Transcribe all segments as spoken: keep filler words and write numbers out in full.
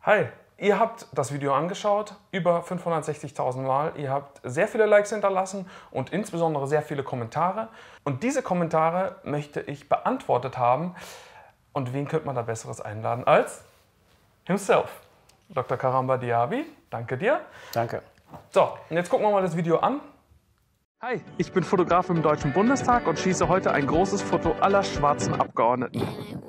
Hi, ihr habt das Video angeschaut, über fünfhundertsechzigtausend Mal. Ihr habt sehr viele Likes hinterlassen und insbesondere sehr viele Kommentare. Und diese Kommentare möchte ich beantwortet haben. Und wen könnte man da Besseres einladen als himself, Doktor Karamba Diaby. Danke dir. Danke. So, und jetzt gucken wir mal das Video an. Hi, ich bin Fotograf im Deutschen Bundestag und schieße heute ein großes Foto aller schwarzen Abgeordneten.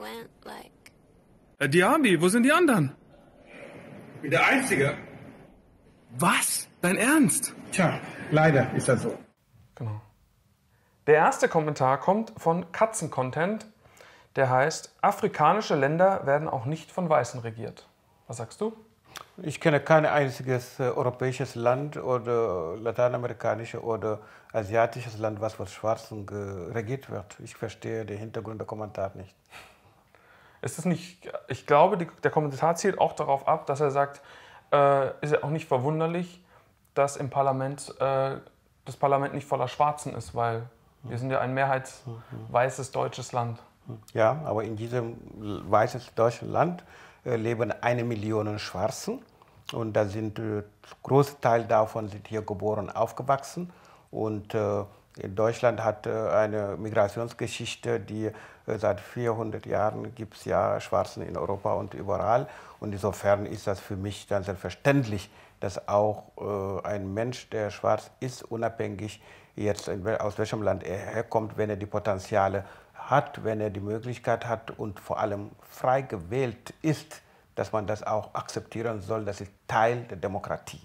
Herr Diaby, wo sind die anderen? Ich bin der Einzige. Was? Dein Ernst? Tja, leider ist das so. Genau. Der erste Kommentar kommt von Katzen-Content, der heißt, afrikanische Länder werden auch nicht von Weißen regiert. Was sagst du? Ich kenne kein einziges äh, europäisches Land oder lateinamerikanisches oder asiatisches Land, was von Schwarzen regiert wird. Ich verstehe den Hintergrund der Kommentare nicht. Ist es nicht, ich glaube, die, der Kommentar zielt auch darauf ab, dass er sagt, äh, ist ja auch nicht verwunderlich, dass im Parlament äh, das Parlament nicht voller Schwarzen ist, weil wir sind ja ein mehrheitsweißes deutsches Land. Ja, aber in diesem weißen deutschen Land äh, leben eine Million Schwarzen und da sind äh, große Teil davon sind hier geboren, aufgewachsen und äh, in Deutschland hat äh, eine Migrationsgeschichte, die äh, seit vierhundert Jahren gibt es ja Schwarzen in Europa und überall. Und insofern ist das für mich dann selbstverständlich, dass auch äh, ein Mensch, der schwarz ist, unabhängig jetzt in, aus welchem Land er herkommt, wenn er die Potenziale hat, wenn er die Möglichkeit hat und vor allem frei gewählt ist, dass man das auch akzeptieren soll. Das ist Teil der Demokratie.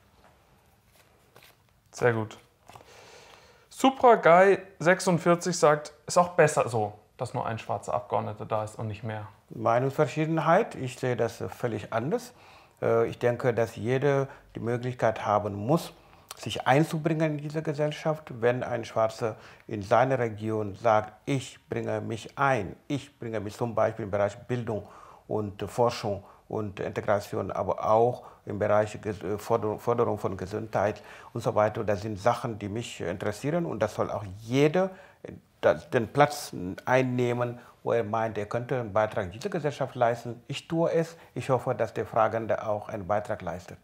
Sehr gut. SupraGuy sechsundvierzig sagt, ist auch besser so, dass nur ein schwarzer Abgeordneter da ist und nicht mehr. Meinungsverschiedenheit, ich sehe das völlig anders. Ich denke, dass jeder die Möglichkeit haben muss, sich einzubringen in diese Gesellschaft. Wenn ein Schwarzer in seiner Region sagt, ich bringe mich ein, ich bringe mich zum Beispiel im Bereich Bildung und Forschung und Integration, aber auch im Bereich Förderung von Gesundheit und so weiter. Das sind Sachen, die mich interessieren und das soll auch jeder den Platz einnehmen, wo er meint, er könnte einen Beitrag in diese Gesellschaft leisten. Ich tue es. Ich hoffe, dass der Fragende auch einen Beitrag leistet.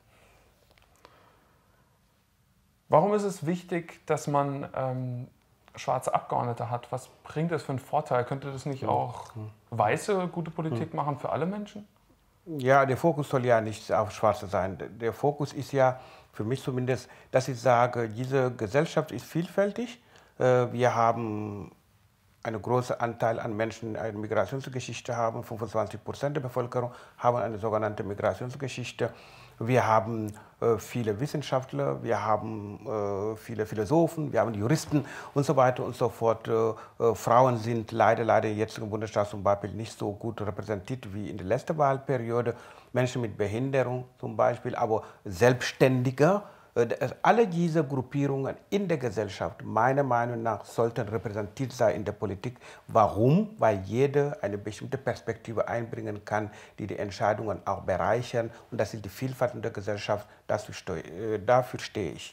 Warum ist es wichtig, dass man ähm, schwarze Abgeordnete hat? Was bringt das für einen Vorteil? Könnte das nicht auch weiße gute Politik machen für alle Menschen? Ja, der Fokus soll ja nicht auf Schwarze sein. Der Fokus ist ja, für mich zumindest, dass ich sage, diese Gesellschaft ist vielfältig. Wir haben einen großen Anteil an Menschen, die eine Migrationsgeschichte haben. fünfundzwanzig Prozent der Bevölkerung haben eine sogenannte Migrationsgeschichte. Wir haben äh, viele Wissenschaftler, wir haben äh, viele Philosophen, wir haben Juristen und so weiter und so fort. Äh, äh, Frauen sind leider, leider jetzt im Bundesstaat zum Beispiel nicht so gut repräsentiert wie in der letzten Wahlperiode. Menschen mit Behinderung zum Beispiel, aber Selbstständige. Alle diese Gruppierungen in der Gesellschaft, meiner Meinung nach, sollten repräsentiert sein in der Politik. Warum? Weil jeder eine bestimmte Perspektive einbringen kann, die die Entscheidungen auch bereichern. Und das ist die Vielfalt in der Gesellschaft. Dafür stehe, dafür stehe ich.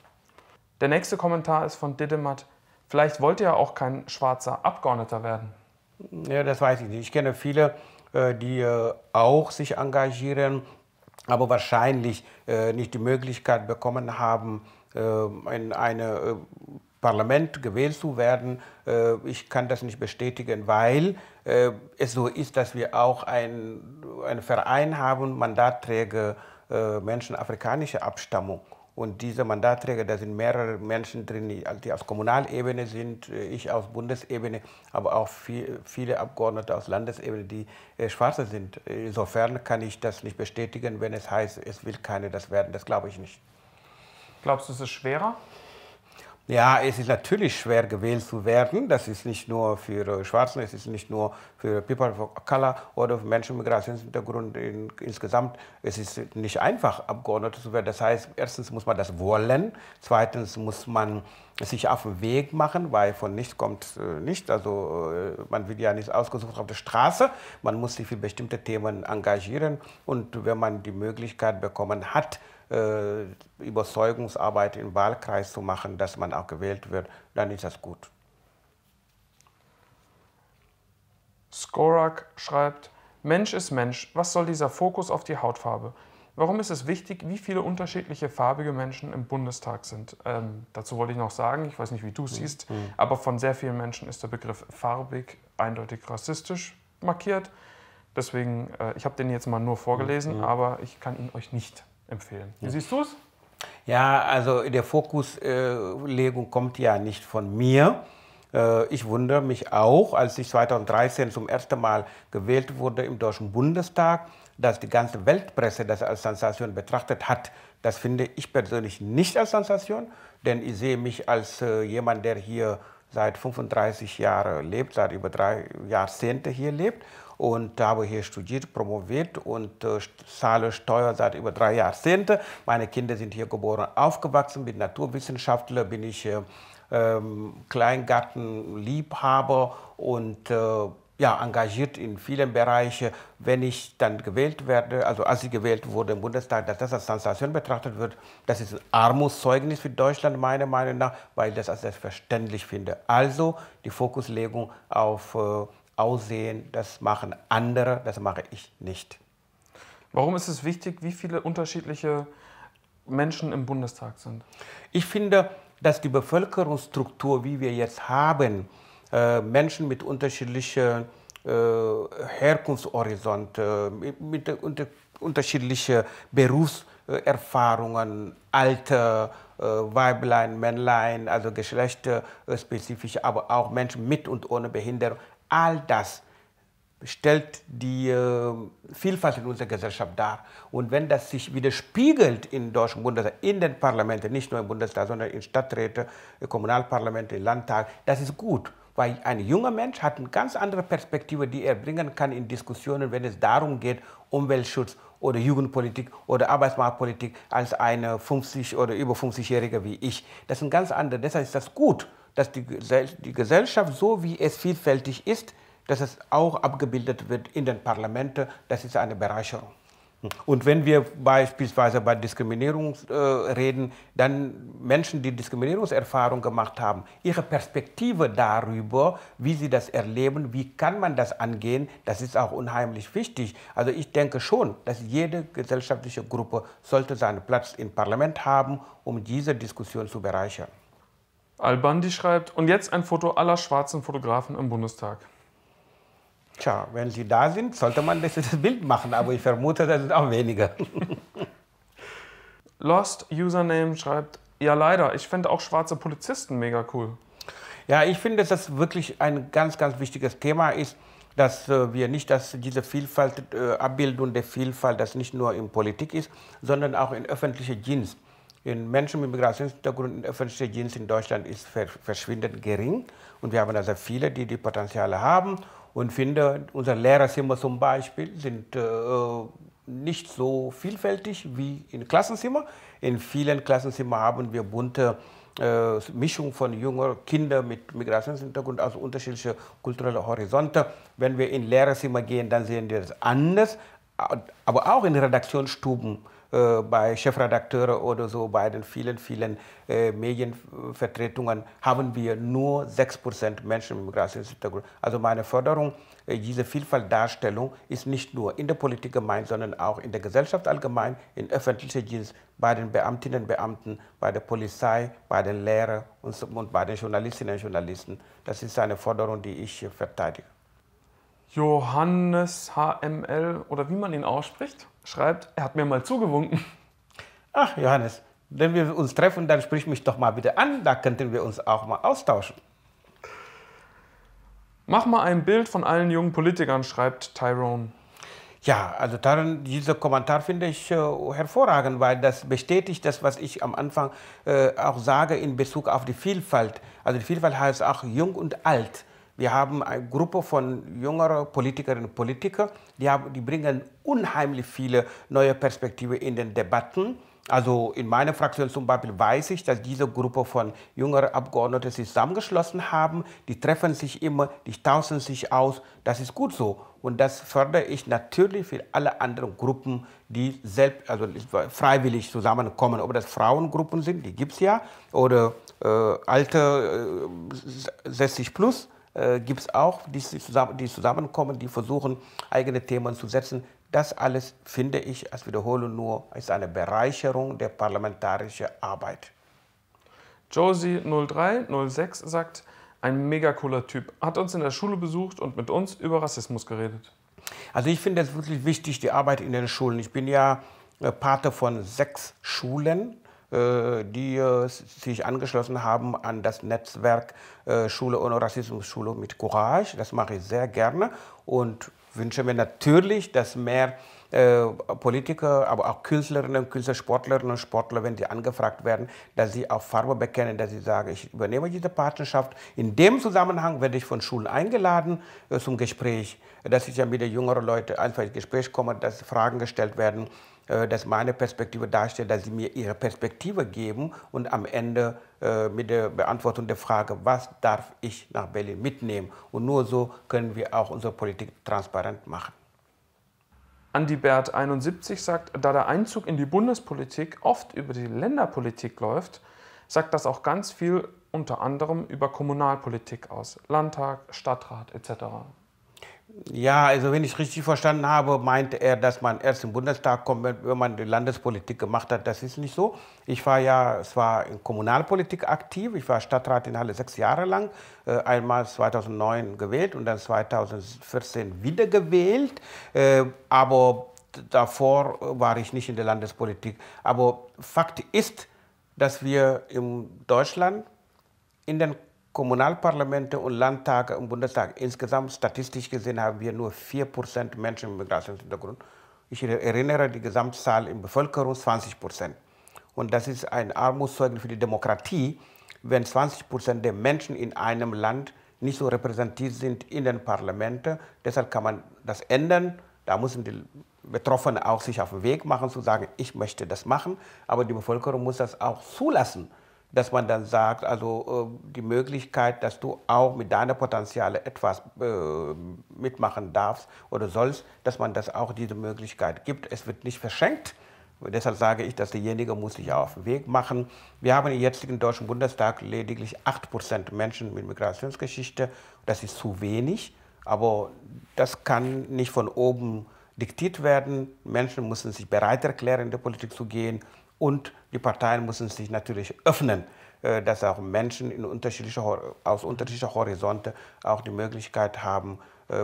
Der nächste Kommentar ist von Didemat. Vielleicht wollte ja auch kein schwarzer Abgeordneter werden. Ja, das weiß ich nicht. Ich kenne viele, die auch sich engagieren, aber wahrscheinlich äh, nicht die Möglichkeit bekommen haben, äh, in ein äh, Parlament gewählt zu werden. Äh, ich kann das nicht bestätigen, weil äh, es so ist, dass wir auch ein, einen Verein haben, Mandatträger äh, Menschen afrikanischer Abstammung. Und diese Mandatträger, da sind mehrere Menschen drin, die auf Kommunalebene sind, ich aus Bundesebene, aber auch viel, viele Abgeordnete aus Landesebene, die äh, Schwarze sind. Insofern kann ich das nicht bestätigen, wenn es heißt, es will keine das werden. Das glaube ich nicht. Glaubst du, es ist schwerer? Ja, es ist natürlich schwer gewählt zu werden. Das ist nicht nur für Schwarzen, es ist nicht nur für People of Color oder für Menschen mit Migrationshintergrund in, insgesamt. Es ist nicht einfach, Abgeordneter zu werden. Das heißt, erstens muss man das wollen, zweitens muss man sich auf den Weg machen, weil von nichts kommt äh, nicht. Also äh, man wird ja nicht ausgesucht auf der Straße. Man muss sich für bestimmte Themen engagieren und wenn man die Möglichkeit bekommen hat, Äh, Überzeugungsarbeit im Wahlkreis zu machen, dass man auch gewählt wird, dann ist das gut. Skorak schreibt, Mensch ist Mensch. Was soll dieser Fokus auf die Hautfarbe? Warum ist es wichtig, wie viele unterschiedliche farbige Menschen im Bundestag sind? Ähm, dazu wollte ich noch sagen, ich weiß nicht, wie du es siehst, mhm. aber von sehr vielen Menschen ist der Begriff farbig eindeutig rassistisch markiert. Deswegen, äh, ich habe den jetzt mal nur vorgelesen, mhm. aber ich kann ihn euch nicht empfehlen. Wie mhm. siehst du es? Ja, also die Fokuslegung kommt ja nicht von mir. Ich wundere mich auch, als ich zweitausenddreizehn zum ersten Mal gewählt wurde im Deutschen Bundestag, dass die ganze Weltpresse das als Sensation betrachtet hat. Das finde ich persönlich nicht als Sensation, denn ich sehe mich als äh, jemand, der hier seit fünfunddreißig Jahren lebt, seit über drei Jahrzehnte hier lebt und habe hier studiert, promoviert und äh, zahle Steuer seit über drei Jahrzehnten. Meine Kinder sind hier geboren, aufgewachsen, bin Naturwissenschaftler, bin ich äh, ähm, Kleingartenliebhaber und äh, ja, engagiert in vielen Bereichen. Wenn ich dann gewählt werde, also als ich gewählt wurde im Bundestag, dass das als Sensation betrachtet wird, das ist ein Armutszeugnis für Deutschland, meiner Meinung nach, weil ich das als selbstverständlich finde. Also die Fokuslegung auf äh, Aussehen, das machen andere, das mache ich nicht. Warum ist es wichtig, wie viele unterschiedliche Menschen im Bundestag sind? Ich finde, dass die Bevölkerungsstruktur, wie wir jetzt haben, äh, Menschen mit unterschiedlichen äh, Herkunftshorizont, äh, mit, mit unter, unterschiedlichen Berufserfahrungen, Alter, äh, Weiblein, Männlein, also geschlechterspezifisch, aber auch Menschen mit und ohne Behinderung, all das stellt die äh, Vielfalt in unserer Gesellschaft dar. Und wenn das sich widerspiegelt im Deutschen Bundestag, in den Parlamenten, nicht nur im Bundestag, sondern in Stadträten, Kommunalparlamente, im Landtag, das ist gut. Weil ein junger Mensch hat eine ganz andere Perspektive, die er bringen kann in Diskussionen, wenn es darum geht, Umweltschutz oder Jugendpolitik oder Arbeitsmarktpolitik, als eine fünfzig- oder über fünfzigjährige wie ich. Das ist ein ganz anderes. Deshalb ist das gut, dass die, die Gesellschaft, so wie es vielfältig ist, dass es auch abgebildet wird in den Parlamenten. Das ist eine Bereicherung. Und wenn wir beispielsweise bei Diskriminierung äh, reden, dann Menschen, die Diskriminierungserfahrung gemacht haben, ihre Perspektive darüber, wie sie das erleben, wie kann man das angehen, das ist auch unheimlich wichtig. Also ich denke schon, dass jede gesellschaftliche Gruppe sollte seinen Platz im Parlament haben, um diese Diskussion zu bereichern. Al-Bandi schreibt, und jetzt ein Foto aller schwarzen Fotografen im Bundestag. Tja, wenn sie da sind, sollte man das, das Bild machen, aber ich vermute, das sind auch weniger. Lost Username schreibt, ja leider, ich fände auch schwarze Polizisten mega cool. Ja, ich finde, dass das wirklich ein ganz, ganz wichtiges Thema ist, dass äh, wir nicht, dass diese Vielfalt, äh, Abbildung der Vielfalt, das nicht nur in Politik ist, sondern auch in öffentlicher Dienst. In Menschen mit Migrationshintergrund in öffentlicher Dienst in Deutschland ist verschwindend gering. Und wir haben also viele, die die Potenziale haben. Und finde, unsere Lehrerzimmer zum Beispiel sind äh, nicht so vielfältig wie in Klassenzimmern. In vielen Klassenzimmern haben wir bunte äh, Mischung von jungen Kindern mit Migrationshintergrund, also unterschiedliche kulturelle Horizonte. Wenn wir in Lehrerzimmer gehen, dann sehen wir das anders. Aber auch in Redaktionsstuben, äh, bei Chefredakteuren oder so, bei den vielen, vielen äh, Medienvertretungen haben wir nur sechs Prozent Menschen mit Migrationshintergrund. Also meine Forderung, äh, diese Vielfaltdarstellung ist nicht nur in der Politik gemeint, sondern auch in der Gesellschaft allgemein, in öffentlicher Dienst, bei den Beamtinnen und Beamten, bei der Polizei, bei den Lehrern und, und bei den Journalistinnen und Journalisten. Das ist eine Forderung, die ich äh, verteidige. Johannes H M L, oder wie man ihn ausspricht, schreibt, er hat mir mal zugewunken. Ach, Johannes, wenn wir uns treffen, dann sprich mich doch mal bitte an, da könnten wir uns auch mal austauschen. Mach mal ein Bild von allen jungen Politikern, schreibt Tyrone. Ja, also darin, dieser Kommentar finde ich äh, hervorragend, weil das bestätigt das, was ich am Anfang äh, auch sage in Bezug auf die Vielfalt. Also die Vielfalt heißt auch jung und alt. Wir haben eine Gruppe von jüngeren Politikerinnen und Politikern, die, haben, die bringen unheimlich viele neue Perspektiven in den Debatten. Also in meiner Fraktion zum Beispiel weiß ich, dass diese Gruppe von jüngeren Abgeordneten sich zusammengeschlossen haben. Die treffen sich immer, die tauschen sich aus. Das ist gut so. Und das fördere ich natürlich für alle anderen Gruppen, die selbst, also freiwillig zusammenkommen. Ob das Frauengruppen sind, die gibt es ja, oder äh, alte äh, sechzig plus. äh, gibt es auch, die, zusammen, die zusammenkommen, die versuchen, eigene Themen zu setzen. Das alles, finde ich, als wiederhole nur, ist eine Bereicherung der parlamentarischen Arbeit. Josie null drei null sechs sagt, ein mega cooler Typ, hat uns in der Schule besucht und mit uns über Rassismus geredet. Also ich finde es wirklich wichtig, die Arbeit in den Schulen. Ich bin ja äh, Pate von sechs Schulen, äh, die äh, sich angeschlossen haben an das Netzwerk äh, Schule ohne Rassismus, Schule mit Courage. Das mache ich sehr gerne und wünsche mir natürlich, dass mehr äh, Politiker, aber auch Künstlerinnen, Künstler, Sportlerinnen und Sportler, wenn sie angefragt werden, dass sie auch Farbe bekennen, dass sie sagen, ich übernehme diese Partnerschaft. In dem Zusammenhang werde ich von Schulen eingeladen äh, zum Gespräch, dass ich ja mit den jüngeren Leuten einfach ins Gespräch komme, dass Fragen gestellt werden, äh, dass meine Perspektive darstellt, dass sie mir ihre Perspektive geben und am Ende äh, mit der Beantwortung der Frage, was darf ich nach Berlin mitnehmen. Und nur so können wir auch unsere Politik transparent machen. Andi Bert einundsiebzig sagt, da der Einzug in die Bundespolitik oft über die Länderpolitik läuft, sagt das auch ganz viel unter anderem über Kommunalpolitik aus. Landtag, Stadtrat et cetera. Ja, also wenn ich richtig verstanden habe, meinte er, dass man erst im Bundestag kommt, wenn man die Landespolitik gemacht hat. Das ist nicht so. Ich war ja zwar in Kommunalpolitik aktiv, ich war Stadtrat in Halle sechs Jahre lang, äh, einmal zweitausendneun gewählt und dann zweitausendvierzehn wiedergewählt. Äh, aber davor war ich nicht in der Landespolitik. Aber Fakt ist, dass wir in Deutschland in den Kommunalparlamente und Landtage und Bundestag insgesamt statistisch gesehen haben wir nur vier Prozent Menschen mit Migrationshintergrund. Ich erinnere die Gesamtzahl in Bevölkerung zwanzig Prozent. Und das ist ein Armutszeugnis für die Demokratie, wenn zwanzig Prozent der Menschen in einem Land nicht so repräsentiert sind in den Parlamenten. Deshalb kann man das ändern. Da müssen die Betroffenen auch sich auf den Weg machen, zu sagen, ich möchte das machen. Aber die Bevölkerung muss das auch zulassen, dass man dann sagt, also äh, die Möglichkeit, dass du auch mit deiner Potenziale etwas äh, mitmachen darfst oder sollst, dass man das auch diese Möglichkeit gibt. Es wird nicht verschenkt. Deshalb sage ich, dass derjenige muss sich auch auf den Weg machen. Wir haben im jetzigen Deutschen Bundestag lediglich acht Prozent Menschen mit Migrationsgeschichte. Das ist zu wenig, aber das kann nicht von oben diktiert werden. Menschen müssen sich bereit erklären, in die Politik zu gehen. Und die Parteien müssen sich natürlich öffnen, dass auch Menschen in unterschiedliche, aus unterschiedlichen Horizonten auch die Möglichkeit haben,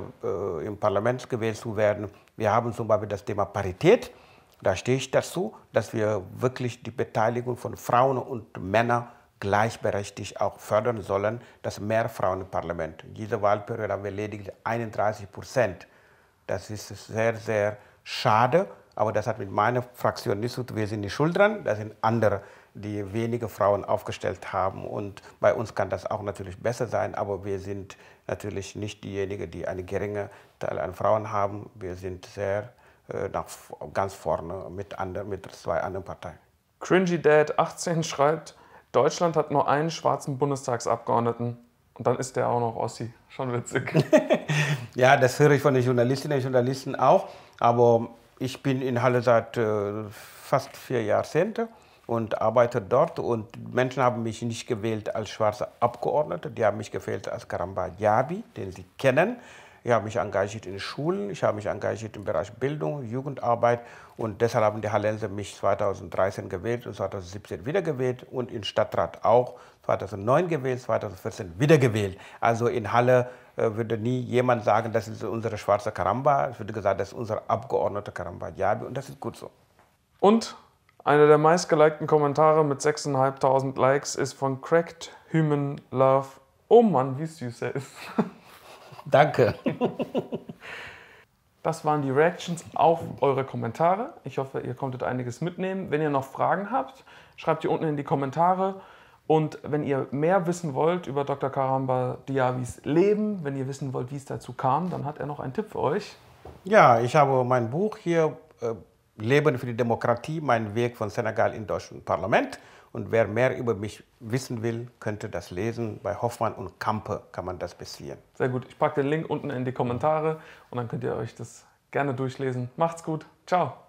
im Parlament gewählt zu werden. Wir haben zum Beispiel das Thema Parität. Da stehe ich dazu, dass wir wirklich die Beteiligung von Frauen und Männern gleichberechtigt auch fördern sollen, dass mehr Frauen im Parlament. In dieser Wahlperiode haben wir lediglich einunddreißig Prozent. Das ist sehr, sehr schade. Aber das hat mit meiner Fraktion nichts zu tun. Wir sind nicht schuld dran. Das sind andere, die wenige Frauen aufgestellt haben. Und bei uns kann das auch natürlich besser sein. Aber wir sind natürlich nicht diejenigen, die einen geringen Teil an Frauen haben. Wir sind sehr äh, nach, ganz vorne mit, anderen, mit zwei anderen Parteien. Cringy Dad achtzehn schreibt, Deutschland hat nur einen schwarzen Bundestagsabgeordneten. Und dann ist der auch noch Ossi. Schon witzig. Ja, das höre ich von den Journalistinnen und Journalisten auch. Aber ich bin in Halle seit äh, fast vier Jahrzehnten und arbeite dort. Und Menschen haben mich nicht gewählt als schwarzer Abgeordneter, die haben mich gewählt als Karamba Diaby, den sie kennen. Ich habe mich engagiert in Schulen, ich habe mich engagiert im Bereich Bildung, Jugendarbeit. Und deshalb haben die Hallenser mich zweitausenddreizehn gewählt und zweitausendsiebzehn wiedergewählt und im Stadtrat auch zweitausendneun gewählt, zweitausendvierzehn wiedergewählt. Also in Halle äh, würde nie jemand sagen, das ist unsere schwarze Karamba. Es würde gesagt, das ist unser Abgeordneter Karamba Diaby und das ist gut so. Und einer der meistgelikten Kommentare mit sechstausendfünfhundert Likes ist von Cracked Human Love. Oh Mann, wie süß er ist. Danke. Das waren die Reactions auf eure Kommentare. Ich hoffe, ihr konntet einiges mitnehmen. Wenn ihr noch Fragen habt, schreibt die unten in die Kommentare. Und wenn ihr mehr wissen wollt über Doktor Karamba Diabys Leben, wenn ihr wissen wollt, wie es dazu kam, dann hat er noch einen Tipp für euch. Ja, ich habe mein Buch hier, äh, Leben für die Demokratie, mein Weg von Senegal im deutschen Parlament. Und wer mehr über mich wissen will, könnte das lesen. Bei Hoffmann und Campe kann man das beziehen. Sehr gut. Ich packe den Link unten in die Kommentare und dann könnt ihr euch das gerne durchlesen. Macht's gut. Ciao.